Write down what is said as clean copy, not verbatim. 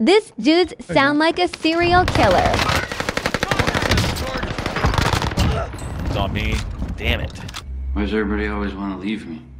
This dudes sound like a serial killer. It's on me. Damn it. Why does everybody always want to leave me?